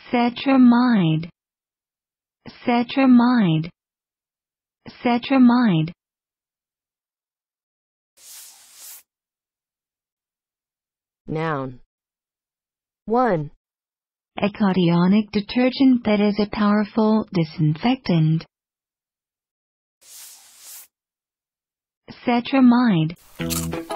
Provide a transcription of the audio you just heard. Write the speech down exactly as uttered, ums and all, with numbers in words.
Cetrimide. Cetrimide. Cetrimide. Noun. one. A cationic detergent that is a powerful disinfectant. Cetrimide.